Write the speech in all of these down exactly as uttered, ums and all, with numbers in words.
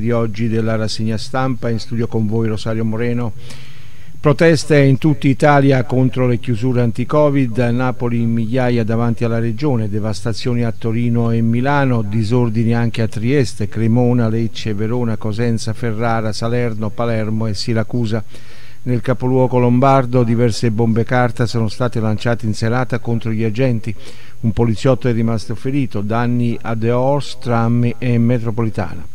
di oggi della rassegna stampa. In studio con voi Rosario Moreno. Proteste in tutta Italia contro le chiusure anti-Covid, a Napoli in migliaia davanti alla regione, devastazioni a Torino e Milano, disordini anche a Trieste, Cremona, Lecce, Verona, Cosenza, Ferrara, Salerno, Palermo e Siracusa. Nel capoluogo lombardo diverse bombe carta sono state lanciate in serata contro gli agenti. Un poliziotto è rimasto ferito, danni a The Horse, tram e metropolitana.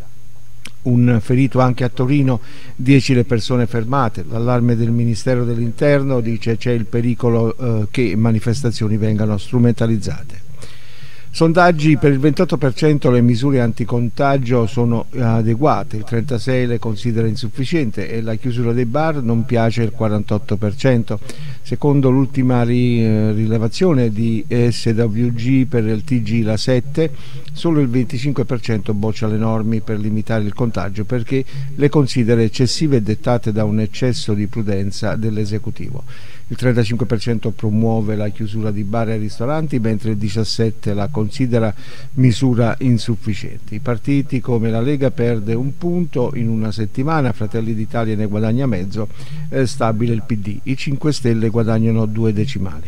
Un ferito anche a Torino, dieci le persone fermate. L'allarme del Ministero dell'Interno dice c'è il pericolo eh, che manifestazioni vengano strumentalizzate. Sondaggi: per il ventotto per cento le misure anticontagio sono adeguate, il trentasei per cento le considera insufficiente e la chiusura dei bar non piace il quarantotto per cento. Secondo l'ultima rilevazione di S W G per il T G La sette, solo il venticinque per cento boccia le norme per limitare il contagio perché le considera eccessive e dettate da un eccesso di prudenza dell'esecutivo. Il trentacinque per cento promuove la chiusura di bar e ristoranti, mentre il diciassette per cento la considera misura insufficiente. I partiti come la Lega perde un punto in una settimana, Fratelli d'Italia ne guadagna mezzo, è stabile il P D, i cinque Stelle guadagnano due decimali.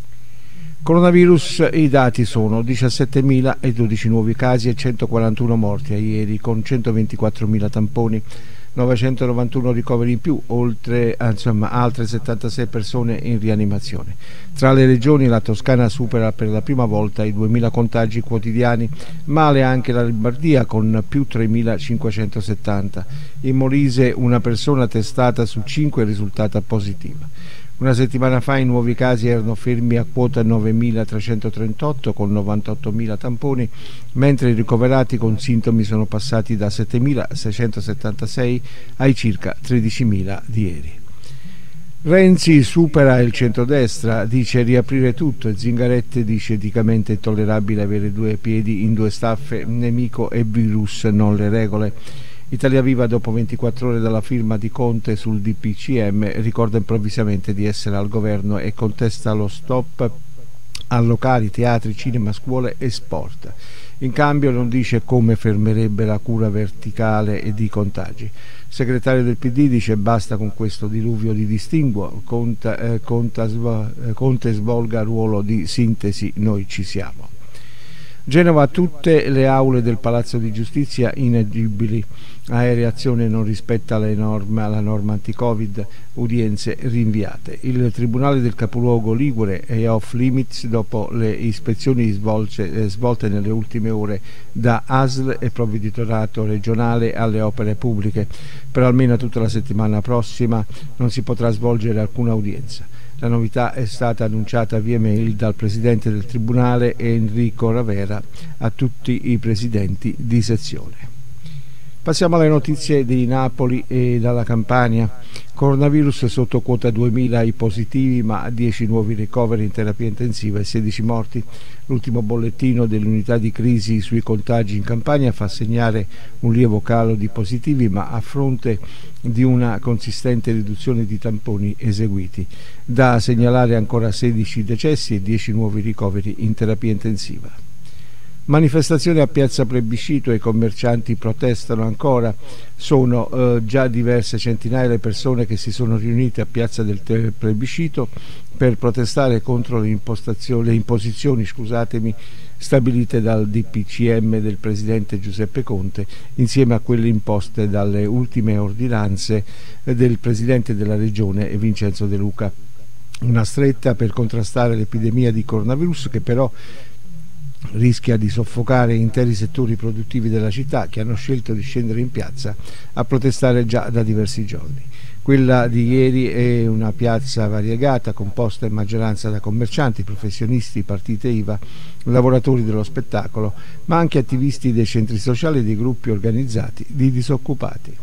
Coronavirus, i dati sono diciassettemila e dodici nuovi casi e centoquarantuno morti a ieri, con centoventiquattromila tamponi, novecentonovantuno ricoveri in più, oltre insomma altre settantasei persone in rianimazione. Tra le regioni la Toscana supera per la prima volta i duemila contagi quotidiani, male anche la Lombardia con più tremilacinquecentosettanta. In Molise una persona testata su cinque è risultata positiva. Una settimana fa i nuovi casi erano fermi a quota novemilatrecentotrentotto con novantottomila tamponi, mentre i ricoverati con sintomi sono passati da settemilaseicentosettantasei ai circa tredicimila di ieri. Renzi supera il centrodestra, dice riaprire tutto, e Zingaretti dice eticamente intollerabile avere due piedi in due staffe, nemico e virus, non le regole. Italia Viva, dopo ventiquattro ore dalla firma di Conte sul D P C M, ricorda improvvisamente di essere al governo e contesta lo stop a locali, teatri, cinema, scuole e sport. In cambio non dice come fermerebbe la cura verticale e di contagi. Il segretario del P D dice basta con questo diluvio di distinguo, Conte, eh, Conte, eh, Conte svolga ruolo di sintesi, noi ci siamo. Genova, tutte le aule del Palazzo di Giustizia inagibili, aereazione non rispetta le norme, la norma anti-Covid, udienze rinviate. Il Tribunale del capoluogo ligure è off limits dopo le ispezioni svolte, eh, svolte nelle ultime ore da A S L e Provveditorato regionale alle opere pubbliche. Per almeno tutta la settimana prossima non si potrà svolgere alcuna udienza. La novità è stata annunciata via mail dal Presidente del Tribunale Enrico Ravera a tutti i Presidenti di sezione. Passiamo alle notizie di Napoli e dalla Campania. Coronavirus sotto quota duemila i positivi, ma dieci nuovi ricoveri in terapia intensiva e sedici morti. L'ultimo bollettino dell'unità di crisi sui contagi in Campania fa segnare un lieve calo di positivi, ma a fronte di una consistente riduzione di tamponi eseguiti. Da segnalare ancora sedici decessi e dieci nuovi ricoveri in terapia intensiva. Manifestazione a Piazza Plebiscito, i commercianti protestano ancora, sono eh, già diverse centinaia le persone che si sono riunite a Piazza del Plebiscito per protestare contro le, le imposizioni scusatemi, stabilite dal D P C M del Presidente Giuseppe Conte, insieme a quelle imposte dalle ultime ordinanze del Presidente della Regione Vincenzo De Luca. Una stretta per contrastare l'epidemia di coronavirus che però rischia di soffocare interi settori produttivi della città che hanno scelto di scendere in piazza a protestare già da diversi giorni. Quella di ieri è una piazza variegata, composta in maggioranza da commercianti, professionisti, partite I V A, lavoratori dello spettacolo, ma anche attivisti dei centri sociali e dei gruppi organizzati di disoccupati.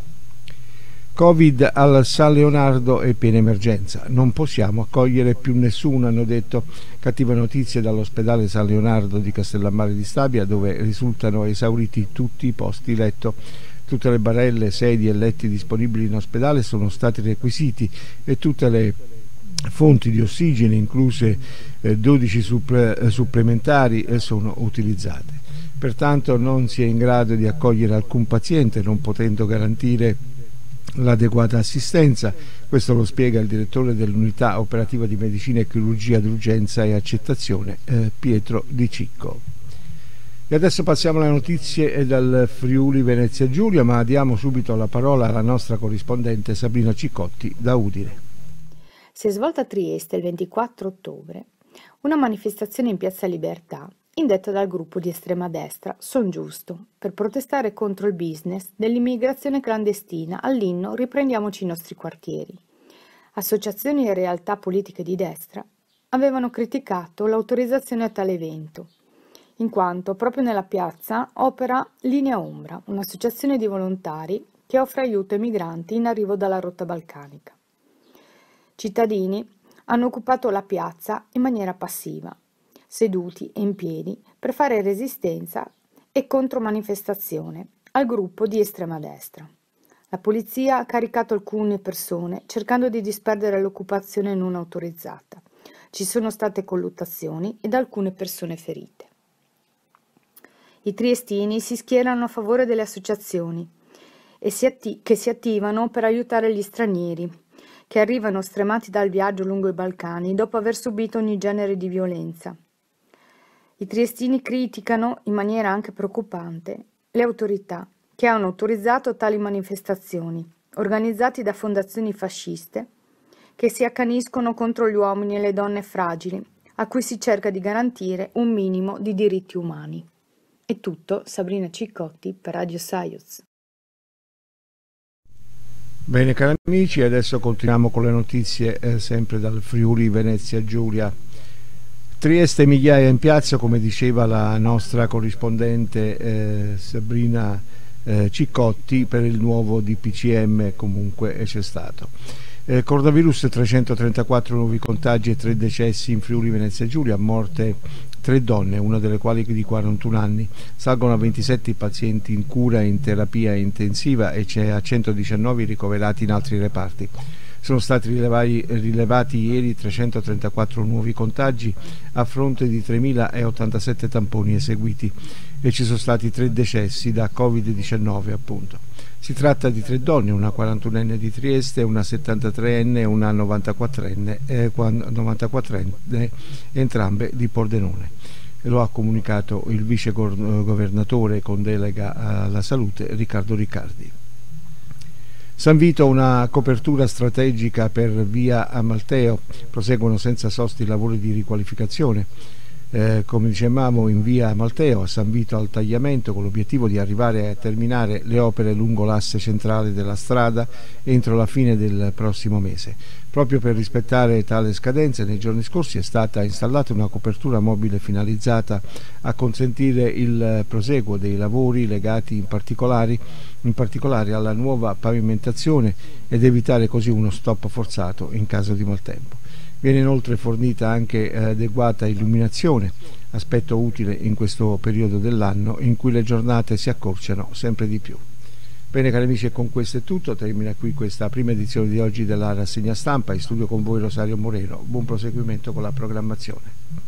Covid al San Leonardo e piena emergenza, non possiamo accogliere più nessuno, hanno detto. Cattive notizie dall'ospedale San Leonardo di Castellammare di Stabia, dove risultano esauriti tutti i posti letto. Tutte le barelle, sedie e letti disponibili in ospedale sono stati requisiti e tutte le fonti di ossigeno, incluse eh, dodici supple- supplementari, eh, sono utilizzate. pertanto non si è in grado di accogliere alcun paziente, non potendo garantire l'adeguata assistenza. Questo lo spiega il direttore dell'unità operativa di medicina e chirurgia d'urgenza e accettazione, eh, Pietro Di Cicco. E adesso passiamo alle notizie dal Friuli Venezia Giulia, ma diamo subito la parola alla nostra corrispondente Sabrina Ciccotti da Udine. Si è svolta a Trieste il ventiquattro ottobre una manifestazione in Piazza Libertà indetta dal gruppo di estrema destra Son Giusto per protestare contro il business dell'immigrazione clandestina all'inno Riprendiamoci i nostri quartieri. Associazioni e realtà politiche di destra avevano criticato l'autorizzazione a tale evento, in quanto proprio nella piazza opera Linea Ombra, un'associazione di volontari che offre aiuto ai migranti in arrivo dalla rotta balcanica. Cittadini hanno occupato la piazza in maniera passiva, seduti e in piedi per fare resistenza e contromanifestazione al gruppo di estrema destra. La polizia ha caricato alcune persone cercando di disperdere l'occupazione non autorizzata. Ci sono state colluttazioni ed alcune persone ferite. I triestini si schierano a favore delle associazioni e si atti- che si attivano per aiutare gli stranieri che arrivano stremati dal viaggio lungo i Balcani dopo aver subito ogni genere di violenza. I triestini criticano, in maniera anche preoccupante, le autorità che hanno autorizzato tali manifestazioni, organizzate da fondazioni fasciste, che si accaniscono contro gli uomini e le donne fragili, a cui si cerca di garantire un minimo di diritti umani. È tutto, Sabrina Ciccotti per Radio Sayuz. Bene cari amici, adesso continuiamo con le notizie eh, sempre dal Friuli Venezia Giulia. Trieste migliaia in piazza, come diceva la nostra corrispondente eh, Sabrina eh, Ciccotti, per il nuovo D P C M comunque c'è stato. Eh, coronavirus, trecentotrentaquattro nuovi contagi e tre decessi in Friuli Venezia Giulia, morte tre donne, una delle quali di quarantuno anni. Salgono a ventisette i pazienti in cura in terapia intensiva e c'è a centodiciannove ricoverati in altri reparti. Sono stati rilevati, rilevati ieri trecentotrentaquattro nuovi contagi a fronte di tremilaottantasette tamponi eseguiti e ci sono stati tre decessi da covid diciannove appunto. Si tratta di tre donne, una quarantunenne di Trieste, una settantatreenne e una novantaquattrenne, eh, novantaquattrenne, entrambe di Pordenone. Lo ha comunicato il vice governatore con delega alla salute Riccardo Riccardi. San Vito, una copertura strategica per via Amalteo, proseguono senza sosta i lavori di riqualificazione. Eh, come dicevamo, in via Amalteo a San Vito al tagliamento, con l'obiettivo di arrivare a terminare le opere lungo l'asse centrale della strada entro la fine del prossimo mese. Proprio per rispettare tale scadenza, nei giorni scorsi è stata installata una copertura mobile finalizzata a consentire il proseguo dei lavori legati in particolare, in particolare alla nuova pavimentazione ed evitare così uno stop forzato in caso di maltempo. Viene inoltre fornita anche eh, adeguata illuminazione, aspetto utile in questo periodo dell'anno in cui le giornate si accorciano sempre di più. Bene cari amici, e con questo è tutto, termina qui questa prima edizione di oggi della rassegna stampa. In studio con voi Rosario Moreno, buon proseguimento con la programmazione.